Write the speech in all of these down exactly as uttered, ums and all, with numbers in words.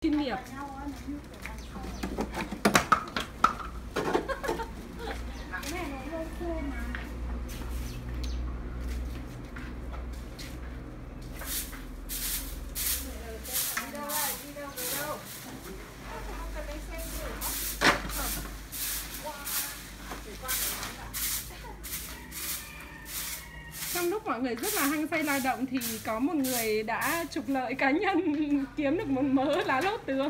Chuyên nghiệp. Trong lúc mọi người rất là hăng say lao động thì có một người đã trục lợi cá nhân kiếm được một mớ lá lốt tướng.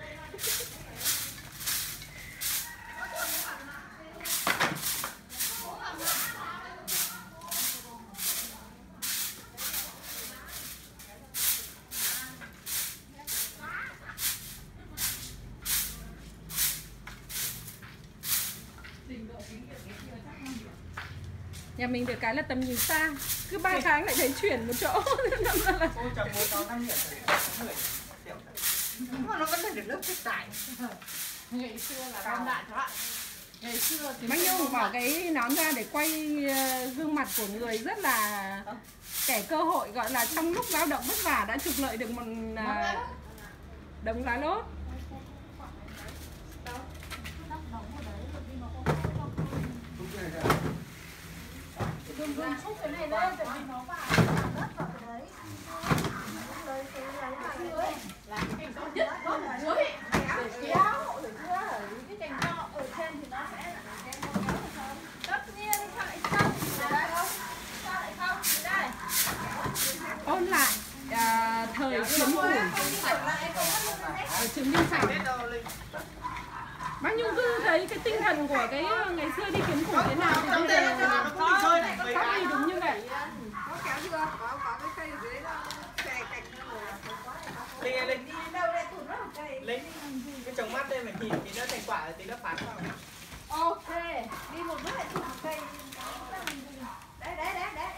Nhà mình được cái là tầm nhìn xa, cứ ba tháng lại thấy chuyển một chỗ. Nó vẫn là được lớp chất tải. Ngày xưa là bom đạn đó ạ. Ngày xưa thì Bác Nhung bỏ cái nón ra để quay gương mặt của người rất là kẻ cơ hội, gọi là trong lúc lao động vất vả đã trục lợi được một đống lá lốt. Đừng đừng xúc cái này lên, tại vì nó vào đất vào cái đấy. Là cái cành to nhất ở dưới, để kéo, để chưa ở cái cành to ở trên thì nó sẽ là cái kéo kéo được không? Tất nhiên sao lại không? Để đây không? Sao lại không? Để đây. Ôn lại à, thời chiến phủ ở Trường Minh Sảnh. Bác Nhung cứ thấy cái tinh thần của cái ngày xưa đi kiếm củi thế nào thì bây giờ phát huy đúng như vậy. Có kéo chưa? Có, có cái cây ở dưới đó, xè cạnh nó Lấy lấy đi đâu đây tụt nó một cây. lấy cái trồng mát đây mà thì thì nó thành quả thì nó phán vào. Ok, đi một bước lại tụt một cây. Đấy đấy đấy đấy.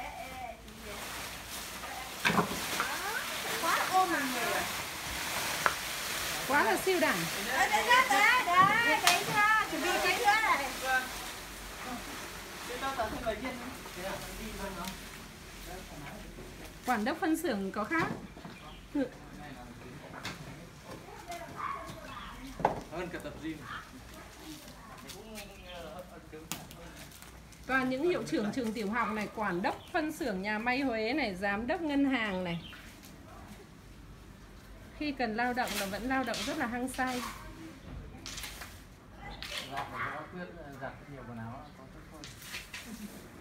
Quá ôm mình người rồi. Quá là siêu đẳng. Đấy đấy đấy đấy đấy, đấy ra, chuẩn bị cái nữa này. Vâng. Thế tao tao thêm vài viên nữa. Thế là mình đi luôn nó. Quản đốc phân xưởng có khác. Hơn cả tập gym. Toàn những hiệu trưởng trường tiểu học này, quản đốc phân xưởng nhà may Huế này, giám đốc ngân hàng này. Khi cần lao động là vẫn lao động rất là hăng say. Giặt nhiều quần áo.